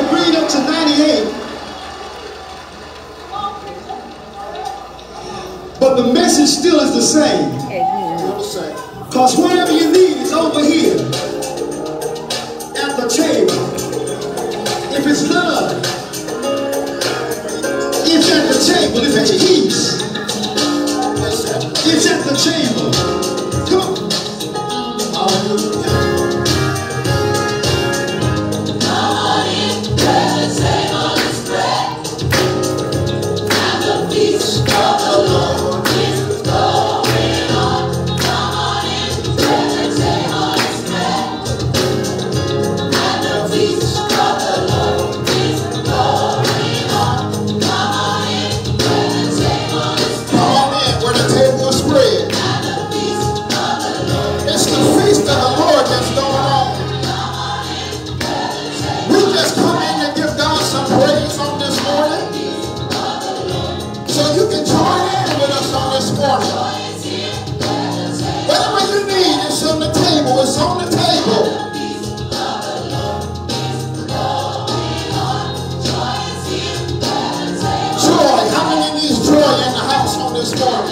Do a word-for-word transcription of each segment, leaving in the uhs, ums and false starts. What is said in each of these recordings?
can read up to ninety-eight. But the message still is the same. Because whatever you need is over here at the table. If it's love, it's at the table. If it's peace, it's at the table. Come on. Hallelujah. Whatever you need is on the table. It's on the table. Joy. How many needs joy in the house on this morning?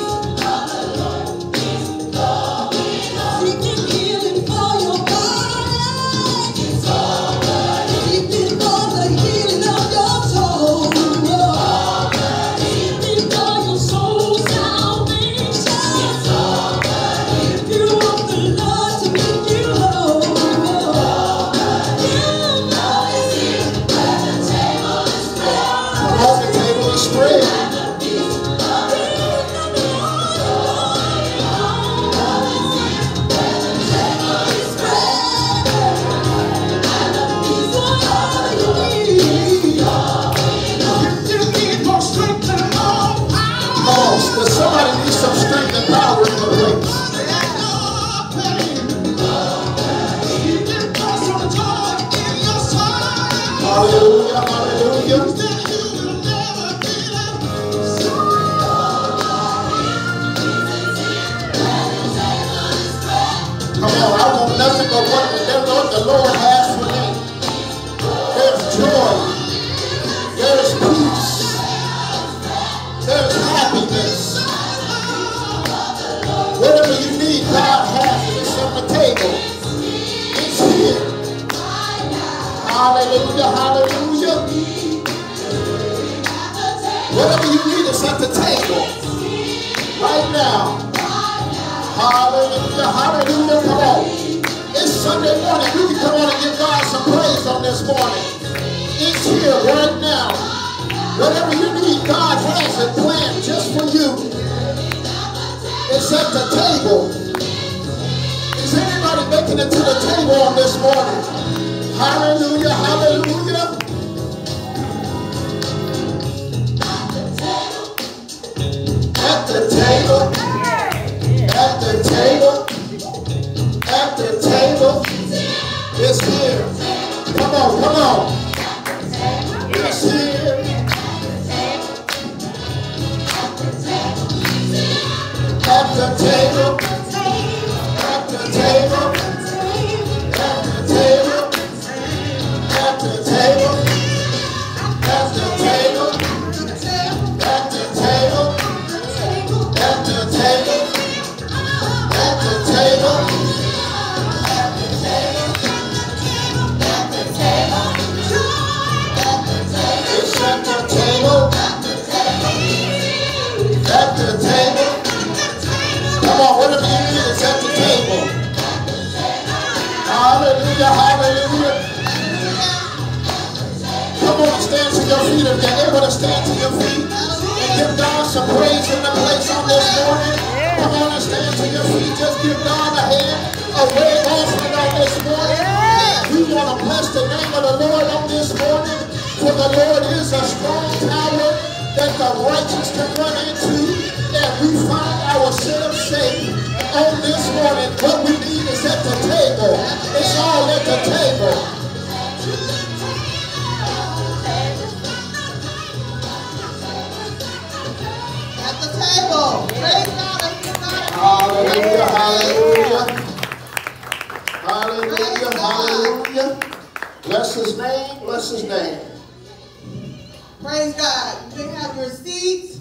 Hallelujah, hallelujah. Come on, I want nothing but what the Lord has for me. There's joy. There's peace. There's happiness. Whatever you need, God has it. It's on the table. It's here. Hallelujah, hallelujah. Whatever you need is at the table. Right now. Hallelujah, hallelujah. Come on. It's Sunday morning. You can come on and give God some praise on this morning. It's here right now. Whatever you need, God has it planned just for you. It's at the table. Is anybody making it to the table on this morning? Hallelujah, hallelujah. At the table. At the table. At the table. It's here. Come on, come on. It's here. At the table. At the table. At the table. At the table. At the table. At the table. At the table. At the table. At the table. At the table. It's at the table. At the table. Come on, whatever you need is at the table. Hallelujah, hallelujah. Come on, stand to your feet if you're able to stand to your feet and give God some praise in the place on this morning. Come on and stand to your feet. Just give God a hand, a wave offering on this morning. We want to bless the name of the Lord on this morning, for the Lord is a strong tower that the righteous can run into, and we find ourselves safe. On this morning, what we need is at the table. It's all at the table. At the table. Praise God. Hallelujah, hallelujah. Hallelujah, hallelujah. Bless his name. Bless his name. Praise God. You can have your seats.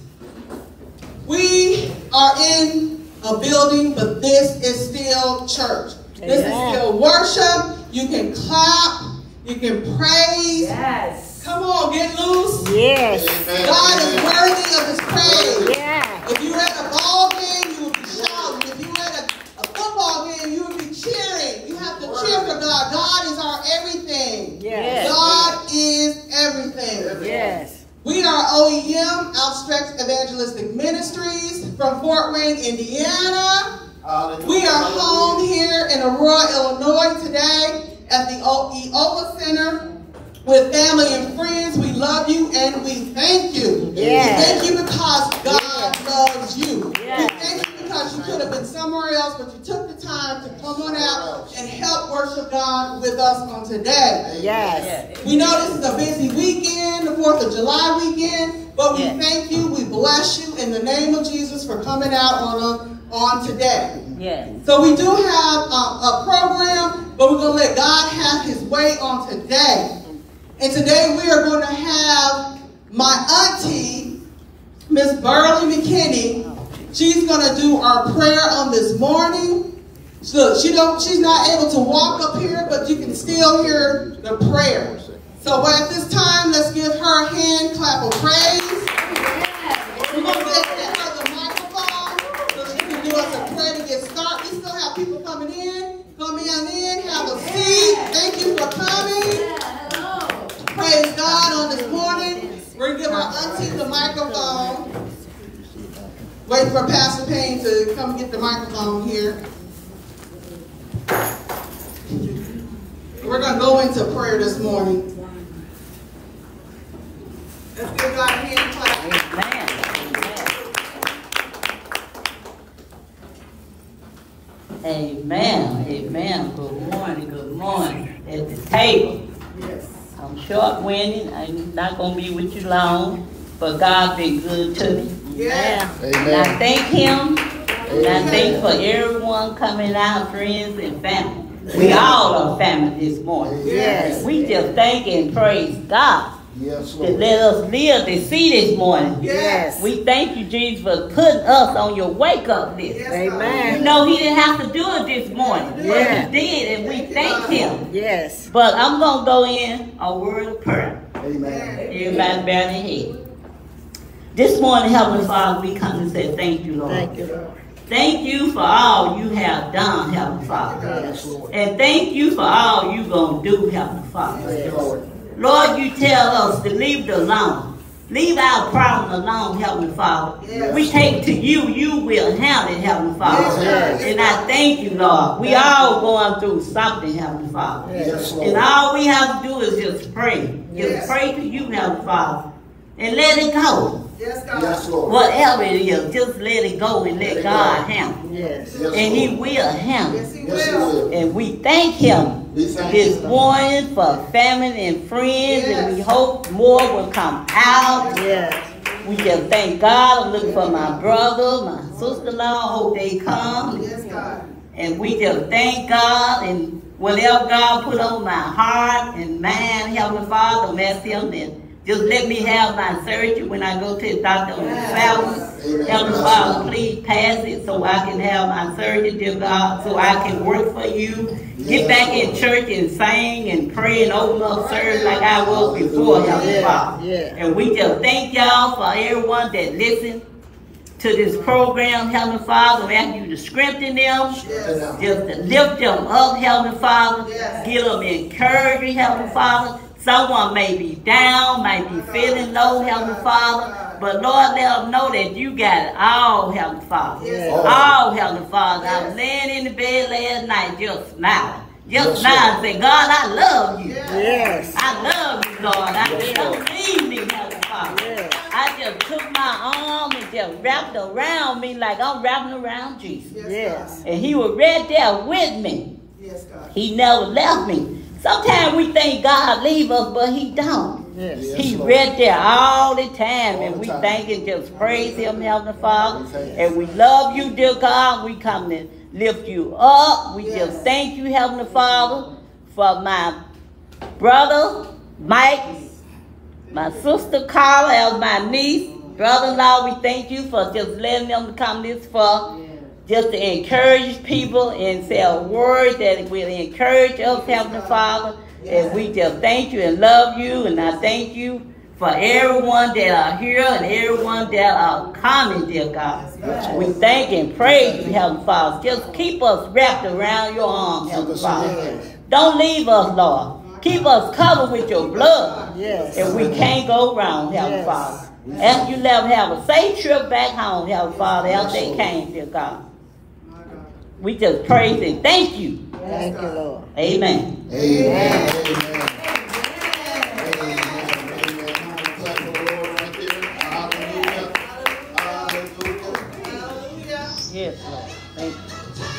We are in a building, but this is still church. This is still worship. You can clap. You can praise. Yes. Come on, get loose. Yes. God is worthy of his praise. Yeah. If you at a ball game, you would be shouting. If you at a, a football game, you would be cheering. You have to cheer for God. God is our everything. Yes. God is everything. Yes. We are O E M, Outstretched Evangelistic Ministries from Fort Wayne, Indiana. Hallelujah. We are home here in Aurora, Illinois today at the E O V A Center with family and friends. We love you and we thank you. Yes. We thank you because God yes. loves you. Yes. We thank you because you could have been somewhere else, but you took the time to come on out and help worship God with us on today. Yes. We know this is a busy weekend, the fourth of July weekend, but we yes. thank you, we bless you in the name of Jesus for coming out on, a, on today. Yes. So we do have a, a program, but we're going to let God have his way on today. And today we are going to have my auntie, Miss Burley McKinney. She's going to do our prayer on this morning. So she don't, she's not able to walk up here, but you can still hear the prayer. So at this time, let's give her a hand clap of praise. We're going to get her the microphone so she can do us a prayer to get started. We still have people coming in. Come on in, have a seat. Thank you for coming. Praise God on this morning. We're going to give our auntie the microphone. Waiting for Pastor Payne to come get the microphone here. We're going to go into prayer this morning. Let's give God a hand clap. Amen. Amen. Good morning. Good morning. At the table. Yes. I'm short-winded. I'm not going to be with you long, but God been good to me. Yeah. Amen. And I thank him. And I Amen. thank for everyone coming out, friends and family. We all are family this morning. Yes. We just thank and praise God. Yes, To Lord. let us live to see this morning. Yes. We thank you, Jesus, for putting us on your wake-up list. Yes, We God. know he didn't have to do it this morning, Yeah. but he did, and we thank him. Yes. But I'm going to go in a word of prayer. Amen. Everybody bow their head. This morning, Heavenly Father, we come and say thank you, Lord. Thank you, Lord. Thank you for all you have done, Heavenly Father. Yes, Lord. And thank you for all you going to do, Heavenly Father. Thank you, Lord. Lord, you tell us to leave it alone. Leave our problem alone, Heavenly Father. Yes. We take to you, you will handle it, Heavenly Father. Yes. And I thank you, Lord. We Thank all going through something, Heavenly Father. Yes, Lord. And all we have to do is just pray. Just Yes. pray to you, Heavenly Father. And let it go. Yes, God. Yes, Lord. Whatever it is, just let it go and let Let it God go. handle it. Yes. Yes, And he Lord. will handle Yes, it. he Yes, He will. will. And we thank him We thank this you. morning for family and friends, and we Yes. hope more will come out. Yes. We just thank God. I'm looking for my brother, my sister-in-law. Hope they come. Yes, God. And we just thank God, and whatever God put on my heart and mind, Heavenly Father, bless him, and just let me have my surgery when I go to the doctor on the Sabbath. Amen. Heavenly Father, please pass it so I can have my surgery, dear God, so I can work for you. Get back in church and sing and pray and open up service like I was before, Heavenly Yeah. Father. Yeah. And we just thank y'all for everyone that listened to this program, Heavenly Father. We ask you to strengthen them, Yes. just to lift them up, Heavenly Father. Yes. Give them encouragement, Heavenly Father. Someone may be down, may be feeling low, Heavenly Father. But Lord, let them know that you got it all, Heavenly Father. Yes. All, Heavenly Father. I Yes. was laying in the bed last night just smiling. Yes, Just smiling and say, God, I love you. Yes. I love you, Lord. I Yes, don't Lord. leave me, Heavenly Father. Yes. I just took my arm and just wrapped around me like I'm wrapping around Jesus. Yes. Yes. And he was right there with me. Yes, God. He never left me. Sometimes we think God leave us, but he don't. Yes. Yes, He Lord. right there all the time, All and the we time. thank and just praise him, Heavenly Father. We thank you. And we love you, dear God. We come to lift you up. We Yes. just thank you, Heavenly Father, for my brother Mike, my sister Carla, as my niece, brother-in-law, we thank you for just letting them come this far, just to encourage people and say a word that will encourage us, Heavenly Father. And we just thank you and love you, and I thank you for everyone that are here and everyone that are coming, dear God. We thank and praise you, Heavenly Father. Just keep us wrapped around your arms, Heavenly Father. Don't leave us, Lord. Keep us covered with your blood. Yes. And we can't go wrong, Heavenly yes. Father. And you let them have a safe trip back home, Heavenly Father, as they came, dear God. We just praise and thank you. Thank you, Lord. Amen. Amen. Amen. Yes, Lord. Thank you.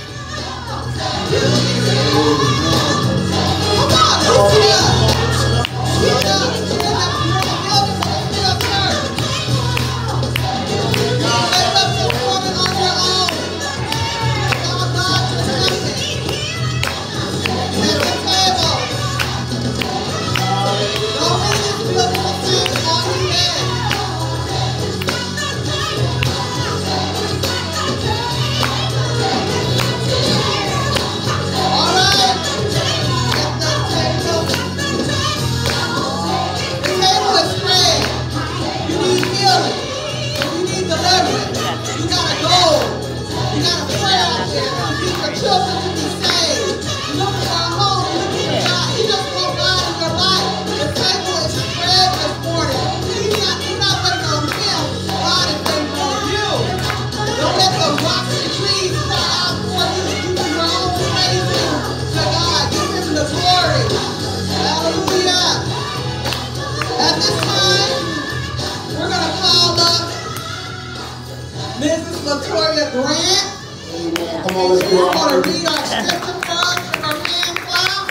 Come on, let's do We're it. going to read our scripture for us with our hand clap.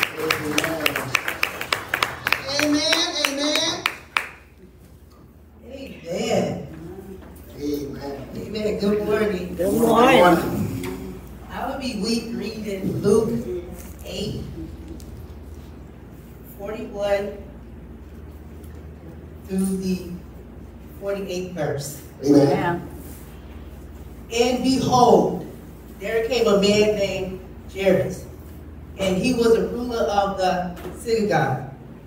Amen, amen. Amen. Amen. Amen. Good morning. Good morning. I will be week reading Luke eight, forty-one through the forty-eighth verse. Amen. And behold, there came a man named Jairus, and he was a ruler of the synagogue.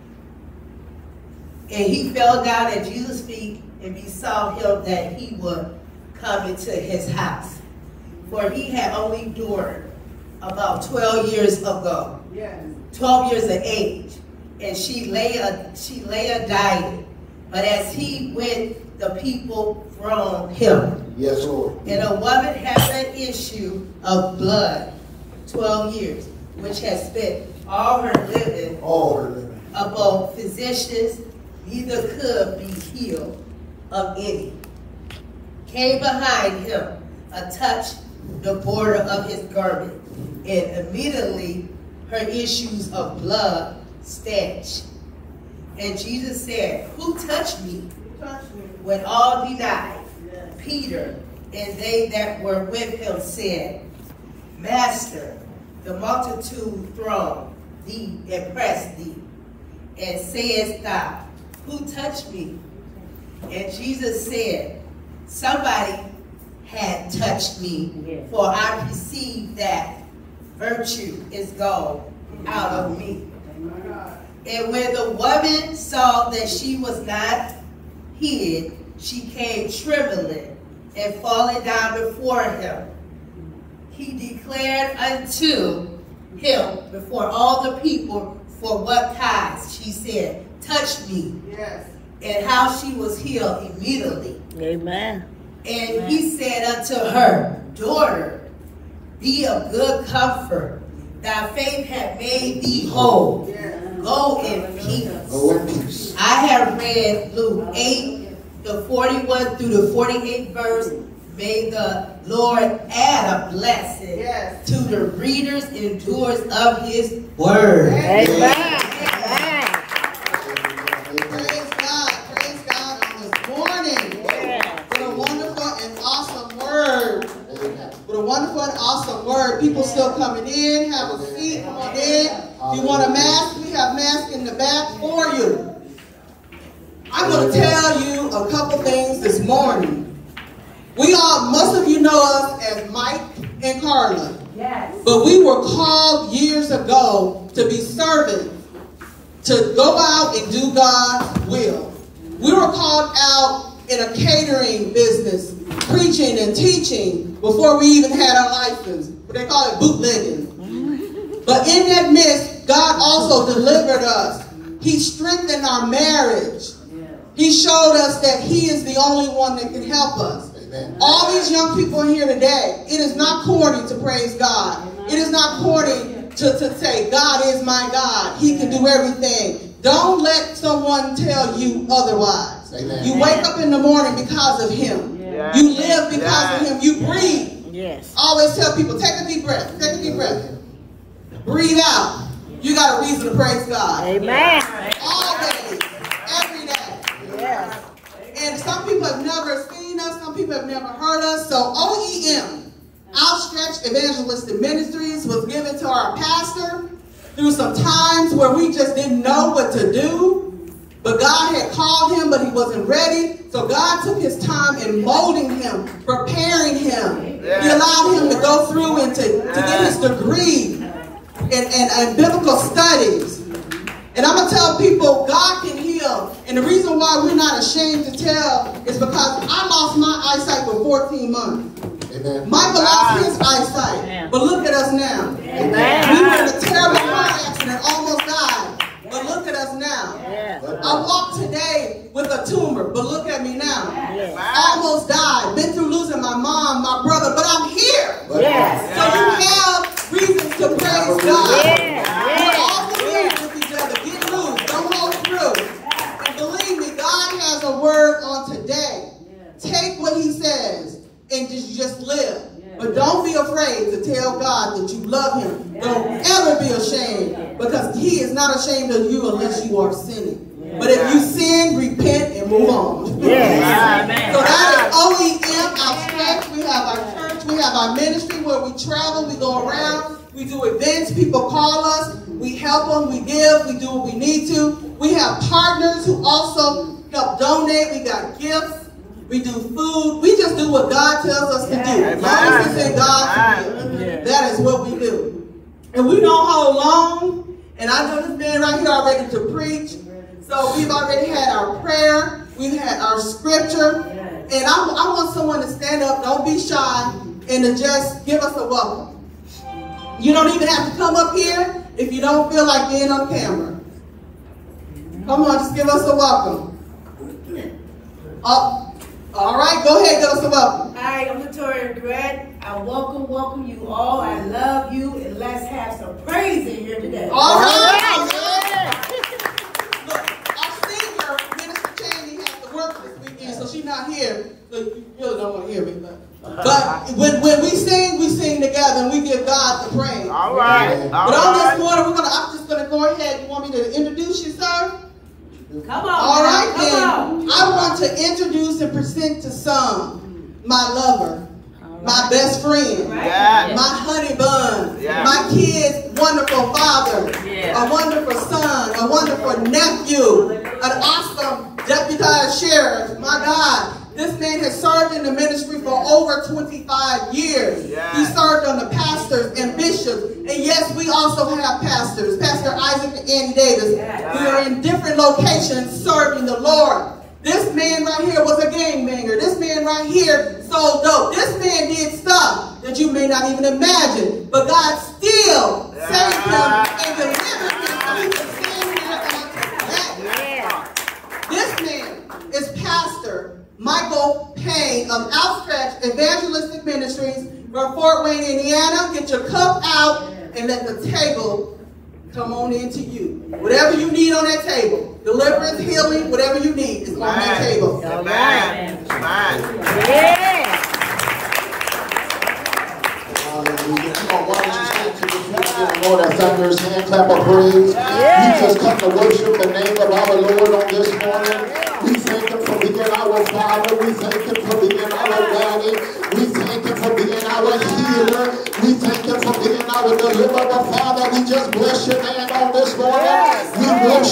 And he fell down at Jesus' feet and besought him that he would come into his house. For he had only endured about twelve years ago, yes. twelve years of age, and she lay a, she lay a dying. But as he went, the people from him. Yes, Lord. And a woman had an issue of blood twelve years, which had spent all her living, all her living above physicians, neither could be healed of any. Came behind him, a touch the border of his garment, and immediately her issues of blood stanched. And Jesus said, "Who touched me?" When all denied, Peter and they that were with him said, "Master, the multitude throng thee and press thee. And sayest thou, Who touched me?" And Jesus said, "Somebody had touched me, for I perceive that virtue is gone out of me." And when the woman saw that she was not hid, she came trembling and falling down before him. He declared unto him before all the people for what cause, she said, "Touch me." Yes. And how she was healed immediately. Amen. And Amen. he said unto her, "Daughter, be of good comfort. Thy faith hath made thee whole. Yes. Go in peace." Go in peace. I have read Luke eight, the forty-one through the forty-eighth verse. May the Lord add a blessing Yes. to the readers and doers of his word. Amen. Amen. Praise God. Praise God on this morning. Yeah. What a wonderful and awesome word. What a wonderful and awesome word. People still coming in. Have a seat. Come on in. If you want a mask, we have have masks in the back for you. I'm going to tell you a couple things this morning. We all, most of you know us as Mike and Carla. Yes. But we were called years ago to be servants, to go out and do God's will. We were called out in a catering business, preaching and teaching before we even had our license. But they call it bootlegging. But in that midst, God also delivered us. He strengthened our marriage. He showed us that He is the only one that can help us. Amen. All these young people in here today, it is not corny to praise God. It is not corny to, to say, God is my God. He can do everything. Don't let someone tell you otherwise. Amen. You wake up in the morning because of Him. Yeah. You live because yeah. of Him. You breathe. Yes. I always tell people, take a deep breath. Take a deep breath. Breathe out. You got a reason to praise God. Amen. Always. Every day. Yes. And some people have never seen us. Some people have never heard us. So O E M, Outstretched Evangelistic Ministries, was given to our pastor through some times where we just didn't know what to do. But God had called him, but he wasn't ready. So God took his time in molding him, preparing him. Yeah. He allowed him to go through and to, to get his degree in, in, in biblical studies. And I'm going to tell people, God can heal. And the reason why we're not ashamed to tell is because I lost my eyesight for fourteen months. Amen. Michael lost his eyesight. Amen. But look at us now. Amen. We were in a terrible car accident, almost died. But look at us now. Yeah. I walk today with a tumor, but look at me now. Yes. Almost died. Been through losing my mom, my brother, but I'm here. Yes. So you have reasons to praise God. Yes. We're all believers with each other. Get loose. Don't hold through. And believe me, God has a word on today. Take what He says and just, just live. But don't be afraid to tell God that you love Him. Don't ever be ashamed, because He is not ashamed of you unless you are sinning. But if you sin, repent and move on. Yes. So that is O E M, Outstretched. We have our church, we have our ministry where we travel, we go around, we do events, people call us, we help them, we give, we do what we need to. We have partners who also help donate, we got gifts. We do food. We just do what God tells us to do. As long as it's in God's will. That is what we do. And we don't hold long. And I know this man right here already to preach. So we've already had our prayer. We've had our scripture. And I, I want someone to stand up. Don't be shy. And to just give us a welcome. You don't even have to come up here if you don't feel like being on camera. Come on, just give us a welcome. Up. All right, go ahead, give us a welcome. Hi, I'm Victoria Grant. I welcome, welcome you all. I love you, and let's have some praise in here today. All right. Yeah. Look, our senior, Minister Cheney, has to work this weekend, so she's not here. So you really don't want to hear me. But, but when, when we sing, we sing together, and we give God the praise. All right. All but on right. this morning, we're gonna. I'm just going to go ahead. You want me to introduce you, sir? Come on. All right, come then. On. I want to introduce and present to some my lover, right. my best friend, right. yeah. my honey bun, yeah. my kid's wonderful father, yeah. a wonderful son, a wonderful nephew, an awesome deputized sheriff. My God. This man has served in the ministry for over twenty-five years. Yeah. He served on the pastors and bishops. And yes, we also have pastors. Pastor Isaac and Andy Davis. Yeah. We are in different locations serving the Lord. This man right here was a gangbanger. This man right here sold dope. This man did stuff that you may not even imagine. But God still yeah. saved him and delivered him so he could stand here on today. This man is Pastor Michael Payne of Outstretched Evangelistic Ministries from Fort Wayne, Indiana. Get your cup out and let the table come on into you. Whatever you need on that table, deliverance, healing, whatever you need is on that table. Amen. Amen. Yeah. Hallelujah. Come on, why don't you stand to your feet and give the Lord a thunderous hand clap of praise. Yeah. We just come to worship the name of our Lord on this morning. We thank Him for being our Father. We thank Him for being our Daddy. We thank Him for being our healer. We thank Him for being our deliverer. Father, we just bless your name on this morning. Yes.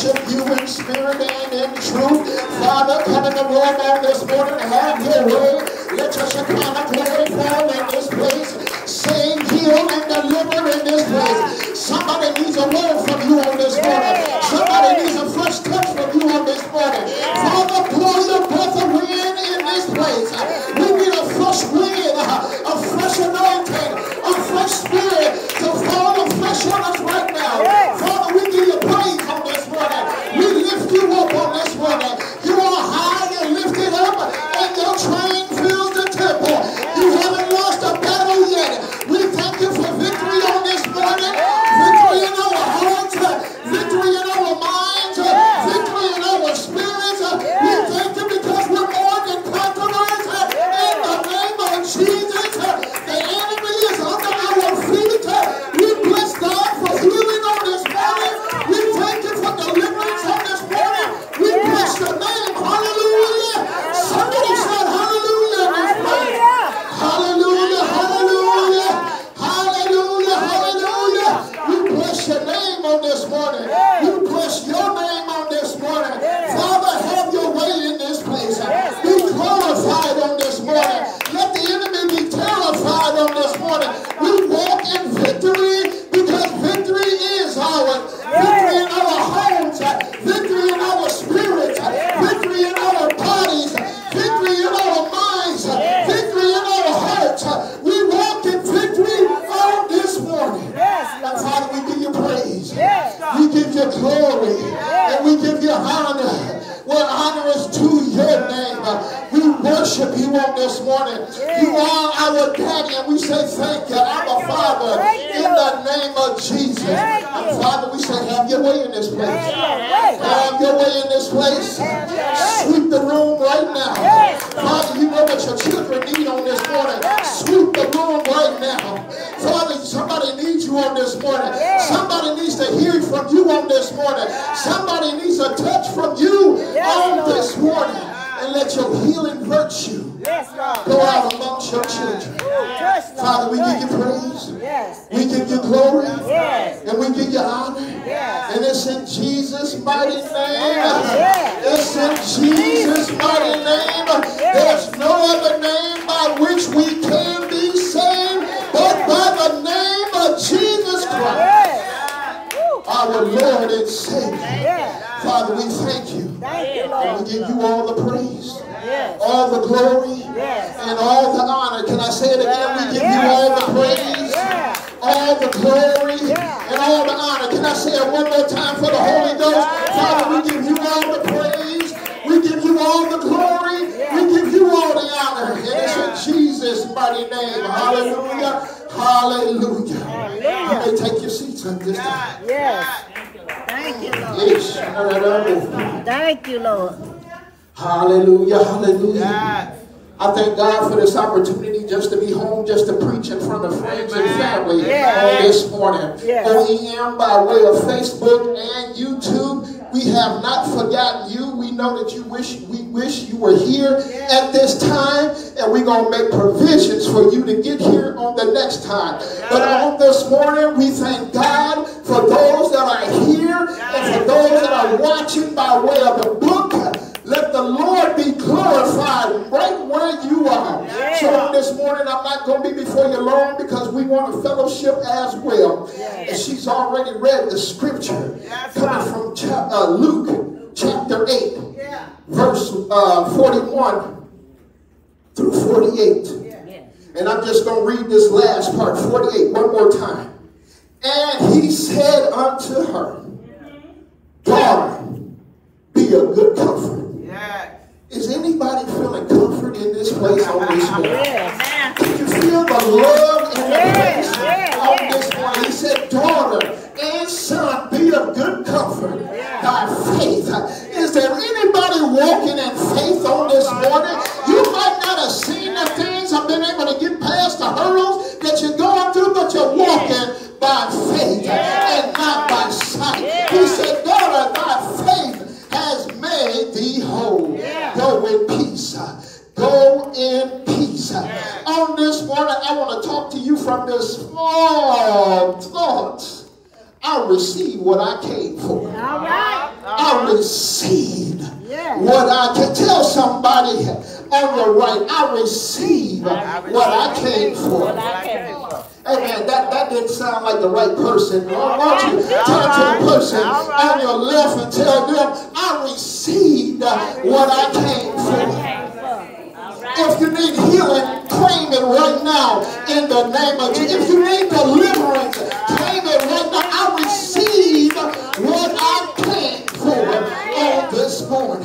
worship you in spirit and in truth. Father, come in the room on this morning and have your way. Let your Shekinah glory fall in this place. Save, heal, and deliver in this place. Somebody needs a word from you on this morning. Somebody needs a fresh touch from you on this morning. Father, blow your breath of wind in this place. We need a fresh wind, a fresh anointing, a fresh spirit to fall afresh on us right now. Father, we give you praise on this morning. We lift you up on this morning. You are high and lifted up, and your train fills the temple. You haven't lost a battle yet. We thank you for victory on this morning. Victory in our hearts, victory in our minds, victory in our spirits. We thank you because we're more than conquerors. In the name of Jesus, the enemy is under our feet. We bless God for healing on this morning. We thank you for deliverance on this morning. We bless your name. Hallelujah. Somebody said hallelujah in this place. Hallelujah, hallelujah, hallelujah, hallelujah. We bless your name on this morning. We bless your name on this morning. Father, have your way in this place. Be glorified on this morning. Let the enemy be terrified on this morning. We walk in victory because victory is ours. Victory in our homes, victory in our spirits, victory in our bodies, victory in our minds, victory in our hearts. We walk in victory on this morning. And Father, we give you praise. We give you glory. And we give you honor. Well, honor is to your name. We worship you on this morning. You are our daddy, and we say thank you. Our Father, in the name of Jesus. And Father, we say have your way in this place. Have your way in this place. Sweep the room right now. Father, you know what your children need on this morning. Sweep the room right now. Father, somebody needs you on this morning. Somebody needs to hear from you on this morning. Somebody needs a touch from you on this morning. And let your healing virtue go out amongst your children. Father, we give you praise. We give you glory. And we give you honor. And it's in Jesus' mighty name. It's in Jesus' mighty name. There's no other name by which we can be saved but by the name of Jesus Christ, our Lord and Savior. Father, we thank you. And we give you all the praise, all the glory, and all the honor. Can I say it again? We give you all the praise, all the glory, and all the honor. Can I say it one more time for the Holy Ghost? Father, we give you all the praise. We give you all the glory. We give you all the honor. And it's in Jesus' mighty name. Hallelujah. Hallelujah. You may take your seats at this time. Yes. Thank you, Lord. Yes. Thank you, Lord. Hallelujah. Hallelujah. I thank God for this opportunity just to be home, just to preach in front of friends and family Yeah. on this morning. Yeah. O E M by way of Facebook and YouTube. We have not forgotten you. We know that you wish we wish you were here at this time, and we're going to make provisions for you to get here on the next time. But on this morning, we thank God for those that are here and for those that are watching by way of the book. Let the Lord be glorified right where you are. Yeah. So on this morning, I'm not going to be before you long because we want a fellowship as well. Yeah. And she's already read the scripture yeah, coming from cha uh, Luke chapter eight, yeah. verse uh, forty-one through forty-eight. Yeah. And I'm just going to read this last part, forty-eight, one more time. And he said unto her, daughter, be of good comfort. Is anybody feeling comfort in this place on this morning? Yes. Can you feel the love in the yes. place yes. on this morning? He said, daughter and son, be of good comfort. Yes. Thy faith. Is there anybody walking in faith on this morning? You might not have seen the things I've been able to get past the hurdles that you're going through, but you're walking by faith yes. and not by sight. Yes. He said, daughter, thy faith has made thee whole. Yeah. Go in peace. Go in peace. Yeah. On this morning, I want to talk to you from this small thought. I receive what I came for. All right. I received what I can. Tell somebody on your right, I received what I came for. Amen. That, that didn't sound like the right person. Why don't you turn to the person on your left and tell them, I received what I came for. If you need healing, claim it right now in the name of Jesus. If you need deliverance, claim it right now. I received what I came for on this morning.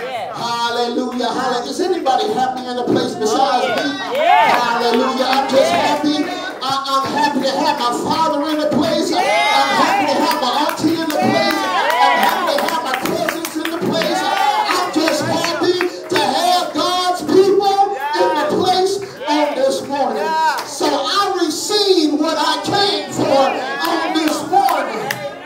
Hallelujah. Hallelujah. Is anybody happy in the place besides me? Hallelujah. I'm just happy. I, I'm happy to have my father in the place. I'm happy to have my auntie in the place. I'm happy to have my cousins in the place. I'm just happy to have God's people in the place on this morning. So I received what I came for on this morning.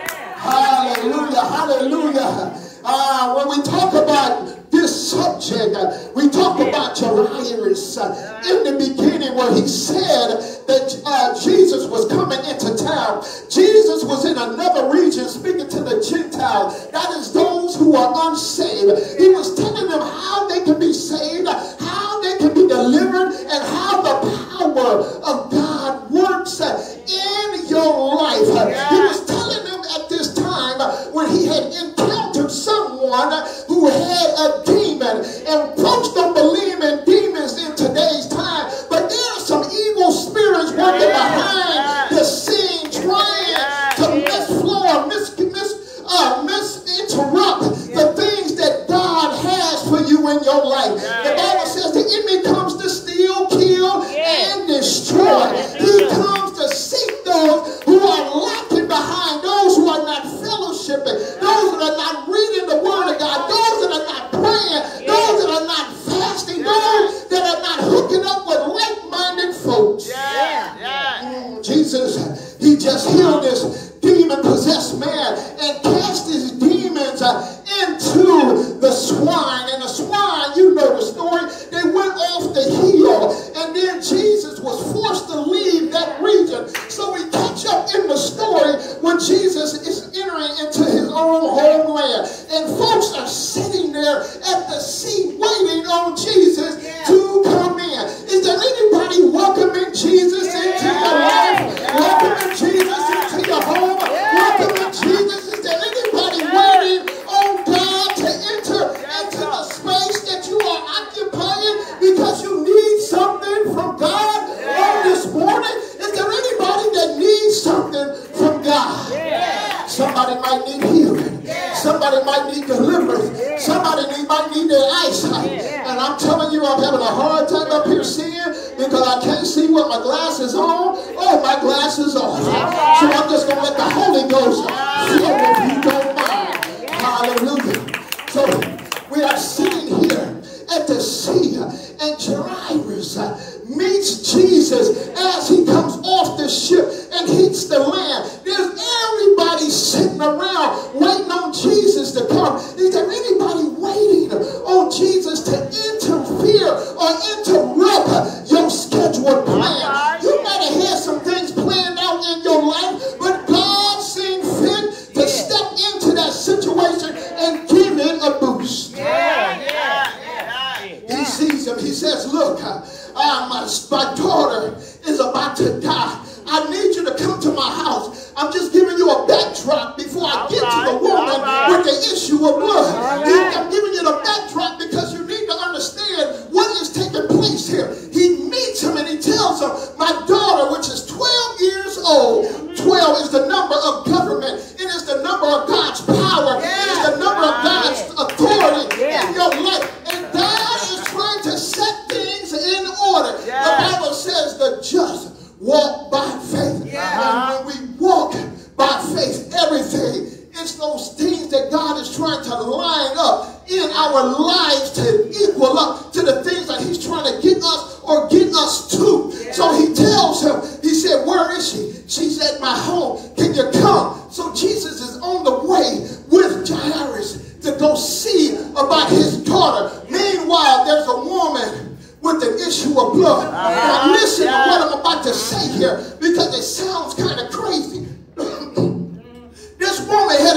Hallelujah. Hallelujah. Uh, when we talk about this subject, uh, we talk about Jairus uh, in the beginning where he said that uh, Jesus was coming into town. Jesus was in another region speaking to the Gentiles, that is those who are unsaved. He was telling them how they can be saved, how they can be delivered, and how the power of God works uh, in your life. Uh, he was telling them at this time uh, when he had encountered someone uh, who had a demon, and folks don't believe in demons in today's time, but there are some evil spirits working behind the scene trying to misflow, mis, mis, uh, misinterrupt the things that God has for you in your life. The Bible says the enemy comes to steal, kill, and destroy. He comes to seek those who are lacking behind, those who are not fellowshipping, those that are not reading the word of God, those that are not praying, those that are not fasting, those that are not hooking up with like-minded folks. Yeah. Yeah. Jesus, he just healed this demon-possessed man and cast his demons uh, into the swine. And the swine, you know the story, they went off the hill. And then Jesus was forced to leave that region. So we catch up in the story when Jesus is entering into his own homeland. And folks are sitting there at the seat waiting on Jesus to come in. Is there anybody welcoming Jesus into your life? Welcoming Jesus into your home? Welcoming Jesus? Is there anybody waiting on God to enter into the space that you are occupying because you need something from God on this morning? Is there anybody that needs something from God? Somebody might need healing. Somebody might need deliverance. Somebody need, might need their eyesight. And I'm telling you, I'm having a hard time up here seeing because I can't see with my glasses on. Oh, my glasses off. So I'm just going to let the Holy Ghost flow if you don't mind. Hallelujah. So we are sitting here at the sea, and Jairus meets Jesus as he comes off the ship and hits the land. There's everybody sitting around waiting on Jesus to come. Is there anybody waiting on Jesus to interfere or interrupt your scheduled plan? You might have had some things planned out in your life, but God seemed fit to step into that situation and give it a boost. Yeah, yeah, yeah. He sees him. He says, look, uh, my, my daughter is about to die. I need you to come to my house. I'm just giving you a backdrop before I get to the woman with the issue of blood. I'm giving you the backdrop because you need to understand what is taking place here. He meets him and he tells him, my daughter, which is twelve years old, twelve is the number of government. It is the number of God's power. It is the number of God's authority in your life. And God is trying to set things in order. The Bible says the just walk by faith. Yeah. And when we walk by faith, everything, it's those things that God is trying to line up in our lives to equal up to the things that he's trying to get us or get us to. Yeah. So he tells him, he said, where is she? She's at my home. Can you come? So Jesus is on the way with Jairus to go see about his daughter. Meanwhile, there's a woman with an issue of blood. Uh-huh. Now listen yeah. to what I'm about to say here because it sounds kind of crazy. This woman had an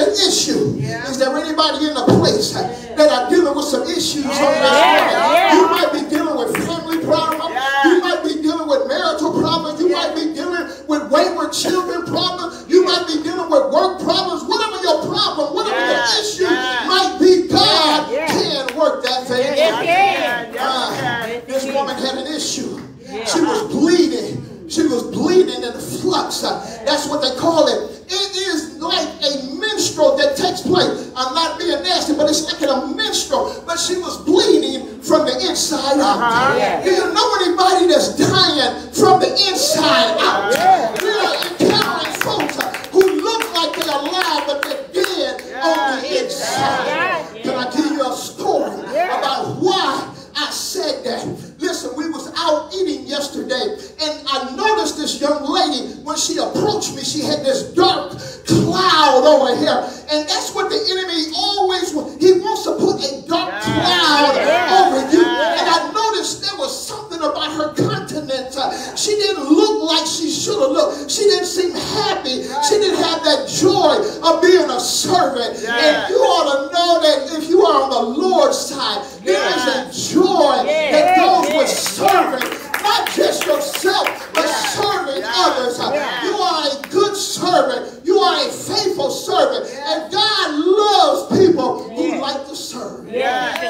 an issue. Yeah. Is there anybody in the place uh, that are dealing with some issues yeah. on this morning? Yeah. You might be dealing with family problems. Yeah. You might be dealing with marital problems. You yeah. might be dealing with wayward children problems. You yeah. might be dealing with work problems. Whatever your problem, whatever yeah. your issue yeah. might be, God yeah. can work that thing. Yeah. Yeah. Yeah. Uh, this woman had an issue. Yeah. She was bleeding. She was bleeding in the flux. Uh, that's what they call it. It is like a menstrual that takes place. I'm not being nasty, but it's like a menstrual. But she was bleeding from the inside out. Uh-huh. Yeah. Do you know anybody that's dying from the inside out? Yeah. We are encountering folks uh, who look like they're alive, but they're dead yeah. on the inside. Yeah. Yeah. Can I tell you a story yeah. about why I said that? Listen, we was out eating yesterday, and I noticed this young lady, when she approached me, she had this dark cloud over here. And that's what the enemy always wants. He wants to put a dark yeah. cloud yeah. over you. Yeah. And I noticed there was something about her countenance. Uh, she didn't look like she should have looked. She didn't seem happy. She didn't have that joy of being a servant. Yeah. And you ought to know that if you are on the Lord's side, there yeah. is a joy yeah. that goes yeah. with serving. Not just yourself, but yeah. serving yeah. others. Yeah. You are a good servant. You are a faithful servant. Yeah. And God loves people who yeah. like to serve. Yeah.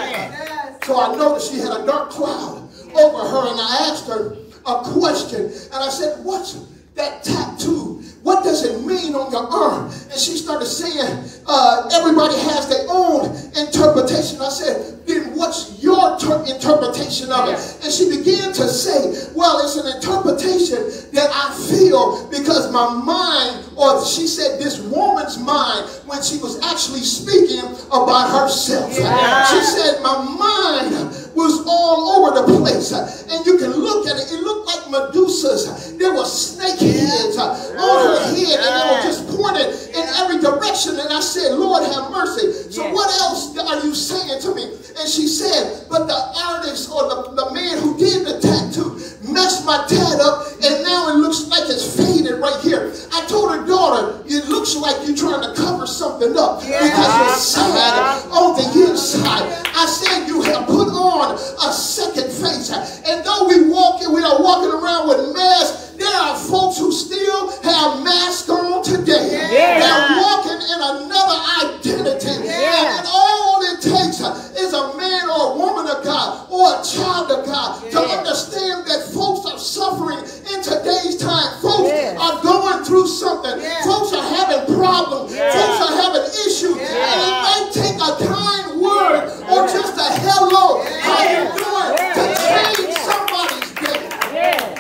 Yeah. So I noticed she had a dark cloud over her, and I asked her a question. And I said, what's that tattoo? What does it mean on your arm? And she started saying, uh, everybody has their own interpretation. I said, then what's your interpretation of it? And she began to say, well, it's an interpretation that I feel because my mind, or she said this woman's mind, when she was actually speaking about herself. Yeah. She said, my mind was all over the place. And you can look at it. It looked like Medusa's. There were snake heads on her head, and they were just pointed in every direction. And I said, Lord, have mercy. So yeah. what else are you saying to me? And she said, but the artist or the, the man who did the tattoo messed my tat up, and now it looks like it's faded right here. I told her daughter, it looks like you're trying to cover something up yeah. because you're sad on the inside. I said, you have put on a second face. And though we walk, we are walking around with masks, there are folks who still have masks on today. Yeah. They're walking in another identity. Yeah. And all it takes is a man or a woman of God or a child of God yeah. to understand that folks are suffering in today's time. Folks yeah. are going through something. Yeah. Folks are having problems. Yeah. Folks are having issues. Yeah. And it might take a kind word yeah. or just a hello. Yeah. How you doing? Yeah. To change yeah. somebody's day. Yeah.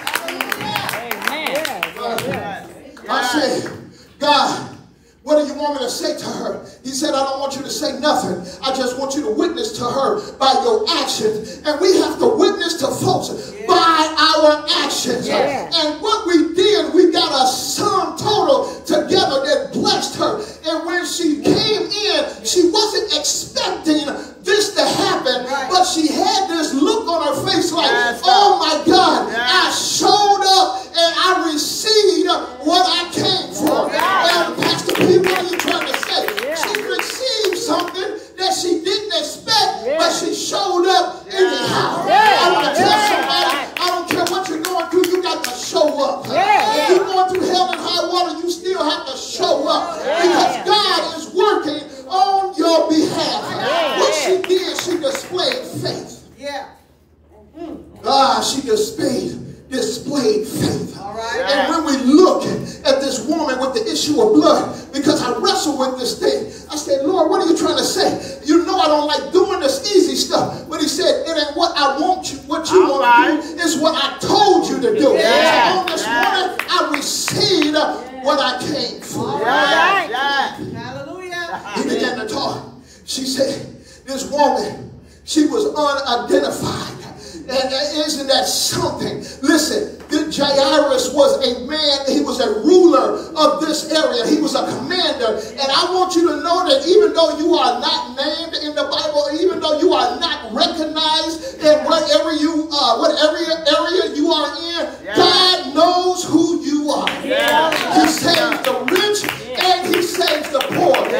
I said, God, what do you want me to say to her? He said, I don't want you to say nothing. I just want you to witness to her by your actions. And we have to witness to folks yeah. by our actions. Yeah. And what we did, we got a sum total together that blessed her. And when she came in, she wasn't expecting this to happen, right. but she had this look on her face like, yes, oh my God, yes. I showed up and I received what I came for. Yes. And Pastor P, what are you trying to say? Yes. She received something that she didn't expect, yes. but she showed up yes. anyhow. Yes. I want to tell somebody, I don't care what you're going through, you got to show up. Yes. If you're going through hell and high water, you still have to show up. Yes. Because God is working on your behalf. Yeah. What she did, she displayed faith. Yeah. Ah, she displayed displayed faith. All right. And when we look at this woman with the issue of blood, because I wrestled with this thing, I said, Lord, what are you trying to say? You know I don't like doing this easy stuff. But he said, it ain't what I want you, what you All want right. to do, is what I told you to do. Yeah. So on this yeah. morning, I received yeah. what I came for. All right. Yeah. Hallelujah. He began to talk. She said, this woman, she was unidentified. And isn't that something? Listen, Jairus was a man, he was a ruler of this area. He was a commander. And I want you to know that even though you are not named in the Bible, even though you are not recognized in whatever you uh, whatever area you are in, yeah. God knows who you are. Yeah. He saves the rich and he saves the poor. Yeah.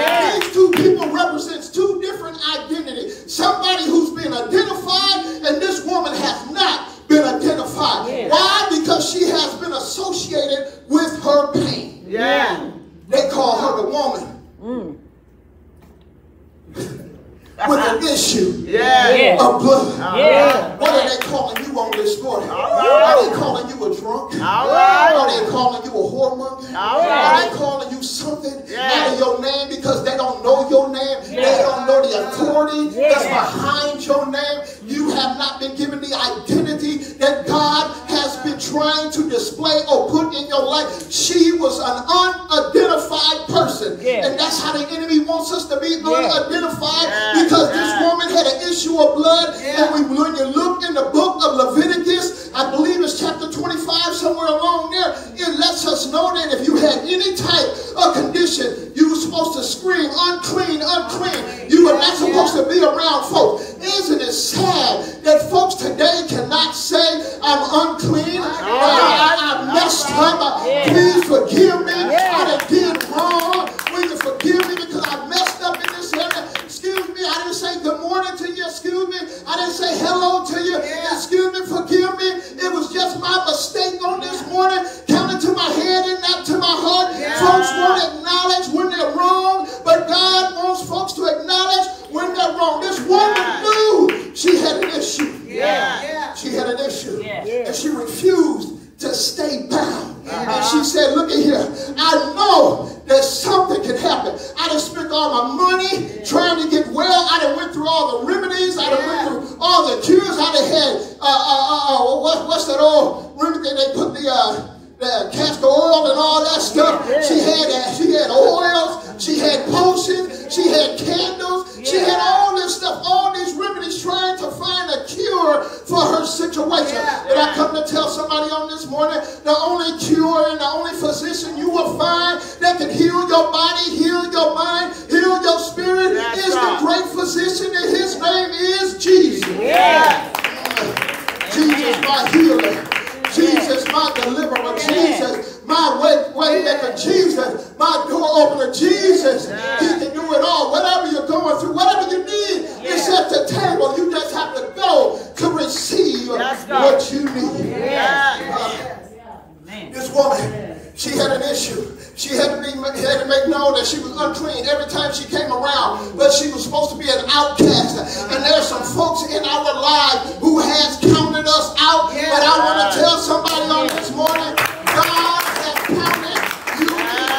call her the woman Mm. with an issue Yeah. Yeah. of blood. Yeah. What are they calling you on this morning? All right. Are they calling you a drunk? All right. Are they calling you a whoremonger? All Are right. they calling you something Yeah. out of your name because they don't know your name? Yeah. They don't know the authority Yeah. that's behind your name. You have not been given the identity that God has been trying to display or put in your life. She was an unidentified person. Yeah. And that's how the enemy wants us to be Yeah. unidentified Yeah. because Yeah. this woman had an issue of blood. Yeah. And we, when you look in the book of Leviticus, I believe it's chapter twenty-five, somewhere along there, it lets us know that if you had any type of condition, you were supposed to scream, unclean, unclean. You were not supposed to be around folks. Isn't it sad that folks today cannot say, I'm unclean, I, I, I messed up, Yeah. please forgive me, Yeah. I done did wrong, will you forgive me because I messed up in this area? Excuse me, I didn't say good morning to you, excuse me, I didn't say hello to you, excuse me, forgive me, it was just my mistake on this morning, counted to my head and not to my heart. Folks won't acknowledge when they're wrong, but God wants folks to acknowledge when they're wrong. This woman knew she had an issue. Yeah. Yeah. She had an issue. Yeah. And she refused to stay bound. And she said, look at here, I know that something can happen. I done spent all my money trying to get well. I done went through all the remedies. I done went through all the cures. I done had, uh, uh, uh, uh, what, what's that old remedy they put the, uh, the castor oil and all that stuff. She had uh, she had oils, she had potions, she had candles, she had all this stuff, all these remedies trying to find a cure for her situation. And I come to tell somebody on this morning, the only cure and the only physician you will find that can heal your body, heal your mind, heal your spirit That's is right. the great physician, and his name is Jesus. Yeah. Jesus, my healer. Jesus, my deliverer. Jesus, my way, way maker. Jesus, my door opener. Jesus, he can do it all. Whatever you're going through, whatever you need is at the table. You just have to go to receive Yes, what you need. Yeah. Uh, this woman, she had an issue. She had to be had to make known that she was unclean every time she came around, but she was supposed to be an outcast. And there's some folks in our lives who has counted us out. But I want to tell somebody on this morning, God has counted you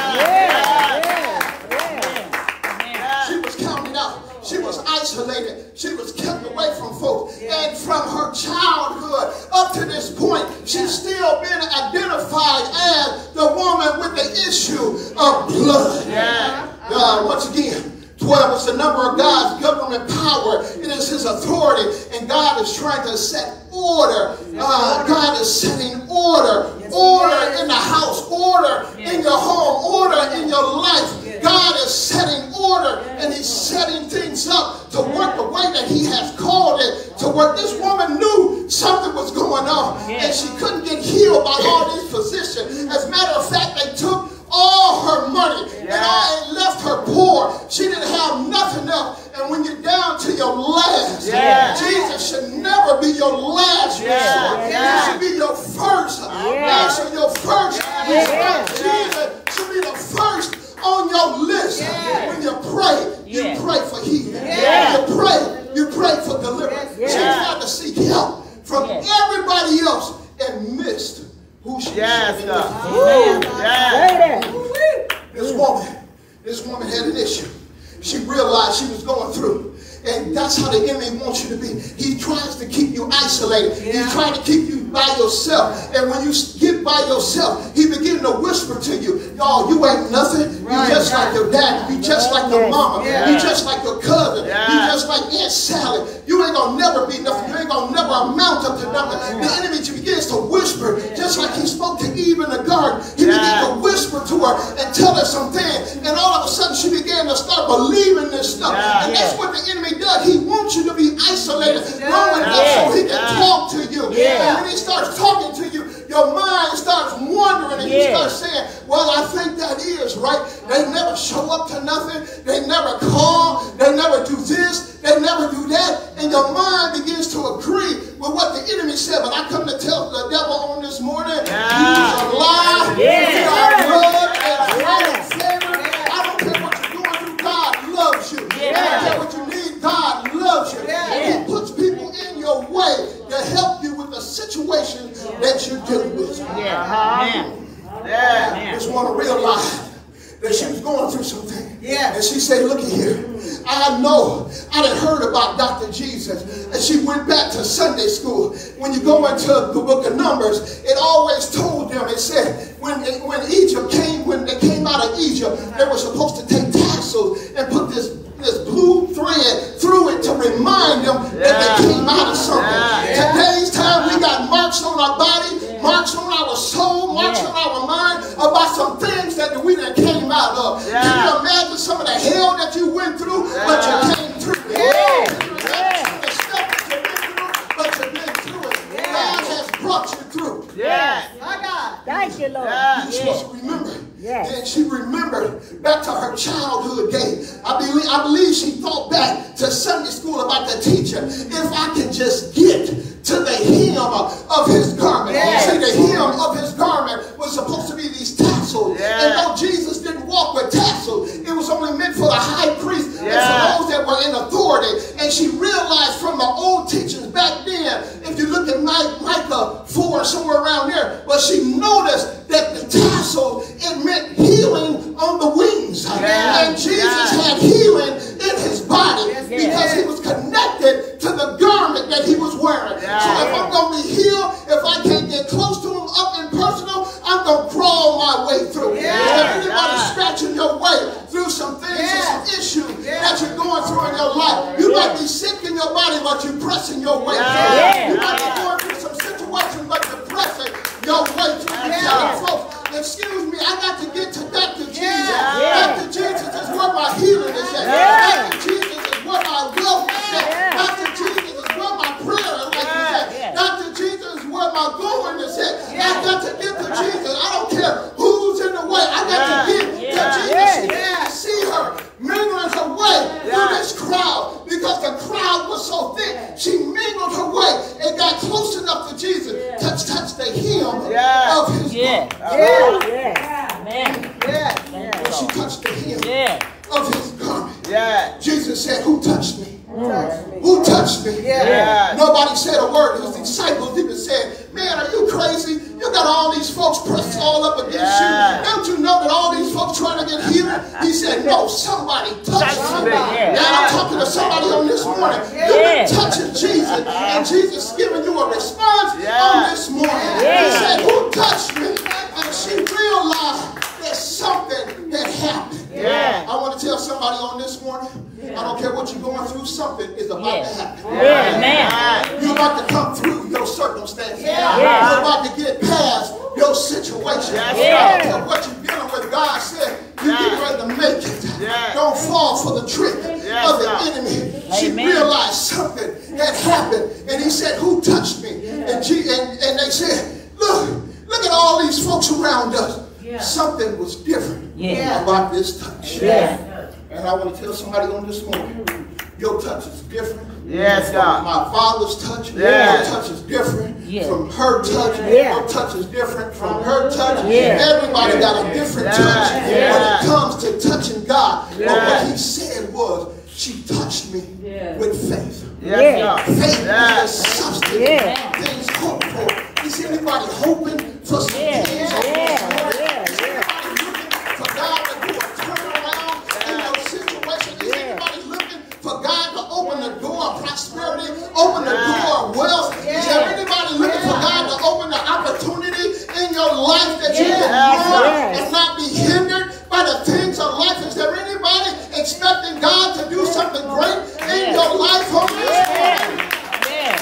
in. She was counted out. She was isolated. She was kept away from folks. And from her childhood up to this point, she's still been identified as the woman with the issue of blood. Yeah. Uh, once again, twelve is the number of God's government power. It is his authority. And God is trying to set order. Uh, God is setting order. Order in the house. Order in your home. Order in your life. God is setting order. And he's setting things up to work the way that he has called it to work. This woman knew something was going on. And she couldn't get healed by all these physicians. As a matter of fact, they took all her money and all and left her poor. She didn't have nothing else. And when you're down to your last, Yeah. Jesus should never be your last Yeah. resort. Yeah. He should be your first. Yeah. So your first Yeah. resort. Jesus should be the first on your list. When you pray, you Yeah. pray for healing. Yeah. You pray, you pray for deliverance. Yeah. She tried to seek help from Yeah. everybody else and missed who she Yes, should be. God. Amen. Yeah. This woman, this woman had an issue. She realized she was going through. And that's how the enemy wants you to be. He tries to keep you isolated. He's trying to keep you by yourself. And when you get by yourself, he begins to whisper to you, y'all, you ain't nothing. You just like your daddy. You just like your mama. You just like your cousin. You just like Aunt Sally. You ain't going to never be nothing. You ain't going to never amount up to nothing. The enemy begins to whisper, just like he spoke to Eve in the garden. He began to whisper to her and tell her some things. And all of a sudden, she began to start believing this stuff. And that's what the enemy does. He wants you to be isolated, long enough so he can talk to you. And when he starts talking to you, your mind starts wandering, and you start saying, well, I think that is right. They never show up to nothing. They never call. They never do this. They never do that. And your mind begins to agree with what the enemy said. But I come to tell the devil on this morning, he's a lie. Yeah. He's our blood and our favor. going through some things. Yeah. And she said, look here. I know I done heard about Doctor Jesus. And she went back to Sunday school. When you go into the book of Numbers, it always told them, it said, when, when Egypt came, when they came out of Egypt, they were supposed to take tassels and put this, this blue thread through it to remind them yeah. that they came out of something. Yeah. Today's time, we got marks on our body, marks on our soul, marks yeah. on our mind about some things that we done came out of. Yeah. Can you imagine some of the hell that you went through, yeah. but you came through it? Yeah. Can you imagine some of the stuff that you went through, but you've been through it? Yeah. God has brought you through. Yeah. My God. Thank you, Lord. Yeah. You're Yeah. supposed to remember. Yes. And she remembered back to her childhood days. I believe, I believe she thought back to Sunday school about the teacher. If I can just get to the hem of his garment. Yes. See, the hem of his garment was supposed to be these tassels. Yes. And though Jesus didn't walk with tassels, it was only meant for the high priest yes. and for those that were in authority. And she realized from the old teachers back then, if you look at Micah four, somewhere around there, but she noticed that the tassel, it meant healing on the wings. Yeah. And Jesus Yeah. had healing in his body Yes, because he he was connected to the garment that he was wearing. Yeah. So if I'm going to be healed, if I can't get close to him up and personal, I'm going to crawl my way through. Yeah. If anybody Yeah. scratching your way through some things Yeah. and some issues Yeah. that you're going through in your life, you Yeah. might be sick in your body, but you're pressing your way Yeah. through. Yeah. You might be going through some situations, but you're pressing your way through. I'm Yeah. telling folks, excuse me, I got to get to Doctor Jesus. Yeah. Doctor Jesus is where my healing is at. Yeah. Doctor Jesus is where my wealth is at. Yeah. Doctor Jesus is where my prayer life is at. Yeah. Doctor Jesus is where my going is at. Yeah. I got to get to Jesus. I don't care who's in the way. I got Yeah. to get Yeah. to Jesus. Yeah. She didn't see her mingling her way Yeah. through this crowd because the crowd was so thick. She mingled her way and got close enough to Jesus. Touch, touch the hem Yeah. of his Yeah. garment. Yeah. Yeah. Man. Yeah. When she touched the hem Yeah. of his garment, Yeah. Jesus said, who touched me? Touch me. Who touched me? Yeah. Yeah. Nobody said a word. His disciples even said, man, are you crazy? You got all these folks pressed all up against Yeah. you. Don't you know that all these folks trying to get healed? He said, no, somebody touched Touched me. me, yeah. And I'm talking to somebody on this morning. You've Yeah. been touching Jesus, and Jesus is giving you a response Yeah. on this morning. Yeah. He said, who touched me? And she realized that something had happened. Yeah. I want to tell somebody on this morning, I don't care what you're going through, something is about Yeah. to happen. Yeah, man. You're about to come through your circumstances. Yeah. You're about to get past your situation. Yes, I yeah. don't care what you're dealing with. God said you're Yeah. getting ready to make it. Yeah. Don't fall for the trick Yes, of the God. enemy. She Amen. realized something had happened. And he said, who touched me? And, she, and, and they said, look, look at all these folks around us. Something was different Yeah. about this touch. Yeah. And I want to tell somebody on this morning, your touch is different. Yes, from God. my father's touch. Yeah. Your touch is different Yeah. from her touch. Yeah. Your touch is different from her touch. Yeah. Everybody got a different Yeah. touch Yeah. when it comes to touching God. But Yeah. what he said was, she touched me with faith. Yes, Yeah. God. Faith Yeah. is the substance Yeah. things hoped for. Is anybody hoping for some Yeah. things? Yeah. Yeah. For God to do a turnaround in your situation? Is Yeah. anybody looking for God to open the door of prosperity, open the door of wealth? Is there anybody looking for God to open the opportunity in your life that you can Yes. run Yes. and not be hindered by the things of life? Is there anybody expecting God to do something great in Yes. your life on this morning? Yeah.